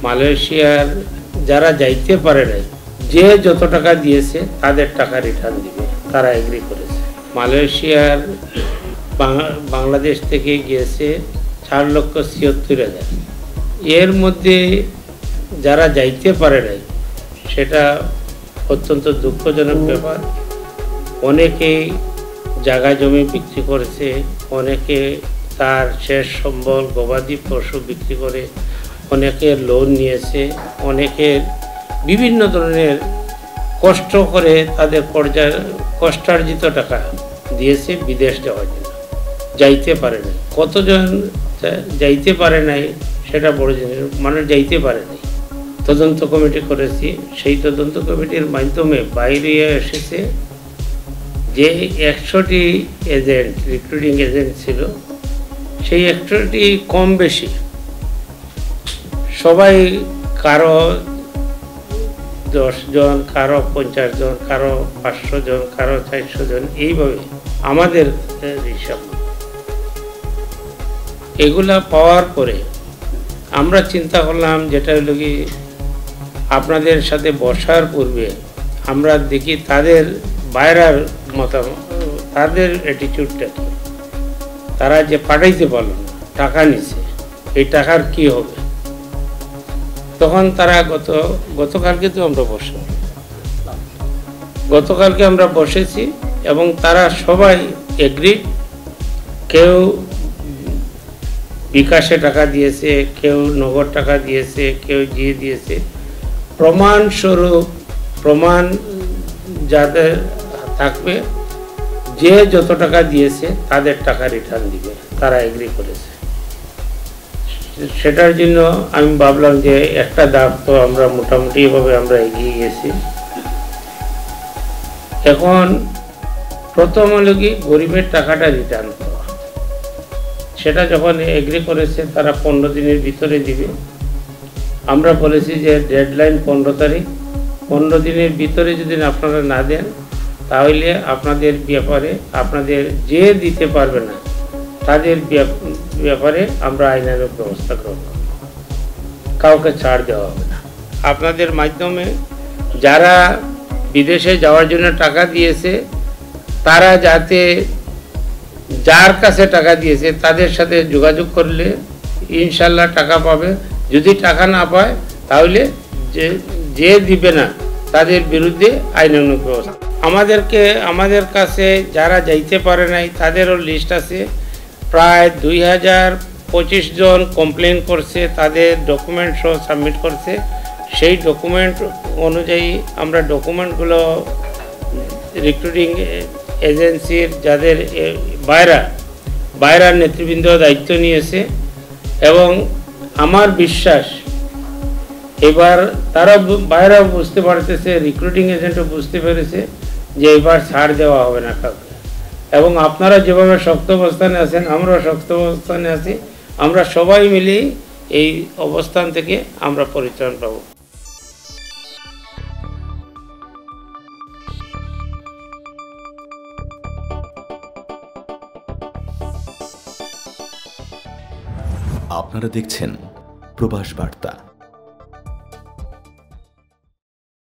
মালয়েশিয়ার যারা যাইতে পারে নাই, যে যত টাকা দিয়েছে তাদের টাকা রিটার্ন দিবে, তারা এগ্রি করেছে। মালয়েশিয়ার বাংলাদেশ থেকে গিয়েছে 4,76,000। এর মধ্যে যারা যাইতে পারে নাই, সেটা অত্যন্ত দুঃখজনক ব্যাপার। অনেকেই জায়গা জমি বিক্রি করেছে, অনেকে তার শেষ সম্বল গবাদি পশু বিক্রি করে, অনেকে লোন নিয়েছে, অনেকের বিভিন্ন ধরনের কষ্ট করে তাদের কষ্টার্জিত টাকা দিয়েছে বিদেশ যাওয়ার জন্য, যাইতে পারে নাই। কতজন যাইতে পারে নাই সেটা বড় জিনিস, মানুষ যাইতে পারে নাই। তদন্ত কমিটি করেছি, সেই তদন্ত কমিটির মাধ্যমে বাইরে এসেছে যে 100টি এজেন্ট, রিক্রুটিং এজেন্ট ছিল, সেই 100টি কম বেশি সবাই, কারো 10 জন, কারো 50 জন, কারো 500 জন, কারো 400 জন, এইভাবে আমাদের হিসাব। এগুলা পাওয়ার পরে আমরা চিন্তা করলাম, যেটা হলো কি, আপনাদের সাথে বসার পূর্বে আমরা দেখি তাদের বাইরের মতামত, তাদের অ্যাটিটিউডটা কি। তারা যে পাঠাইতে পারল না, টাকা নিছে, এই টাকার কি হবে। তখন তারা গতকালকে তো আমরা গতকালকে আমরা বসেছি এবং তারা সবাই এগ্রি। কেউ বিকাশে টাকা দিয়েছে, কেউ নগদ টাকা দিয়েছে, কেউ দিয়েছে। প্রমাণস্বরূপ, প্রমাণ যাদের থাকবে, যে যত টাকা দিয়েছে তাদের টাকা রিটার্ন দিবে, তারা এগ্রি করেছে। সেটার জন্য আমি ভাবলাম যে একটা ধাপ তো আমরা মোটামুটি এভাবে আমরা এগিয়ে গেছি। এখন প্রথম হলো কি, গরিবের টাকাটা রিটার্ন করা। সেটা যখন এগ্রি করেছে, তারা 15 দিনের ভিতরে দিবে। আমরা বলেছি যে ডেডলাইন 15 তারিখ, 15 দিনের ভিতরে যদি আপনারা না দেন, তাহলে আপনাদের ব্যাপারে, আপনাদের যে দিতে পারবে না তাদের ব্যাপারে আমরা আইনানুগ ব্যবস্থা গ্রহণ করব, কাউকে ছাড় দেওয়া হবে না। আপনাদের মাধ্যমে যারা বিদেশে যাওয়ার জন্য টাকা দিয়েছে, তারা যাতে, যার কাছে টাকা দিয়েছে তাদের সাথে যোগাযোগ করলে ইনশাল্লাহ টাকা পাবে। যদি টাকা না পায়, তাহলে যে দিবে না তাদের বিরুদ্ধে আইনানুগ ব্যবস্থা। আমাদের কাছে যারা যাইতে পারে নাই তাদেরও লিস্ট আছে। প্রায় 2025 জন কমপ্লেন করছে, তাদের ডকুমেন্ট সহ সাবমিট করছে। সেই ডকুমেন্ট অনুযায়ী আমরা ডকুমেন্টগুলো রিক্রুটিং এজেন্সির যাদের বাইরের নেতৃবৃন্দ দায়িত্ব নিয়েছে, এবং আমার বিশ্বাস এবার তারা বাইরেও বুঝতে পারতেছে, রিক্রুটিং এজেন্টও বুঝতে পেরেছে যে এবার ছাড় দেওয়া হবে না কাউকে। এবং আপনারা যেভাবে শক্ত অবস্থানে আছেন, আমরাও শক্ত অবস্থানে আছি। আমরা সবাই মিলেই এই অবস্থান থেকে আমরা পরিত্রাণ পাব। আপনারা দেখছেন প্রবাস বার্তা।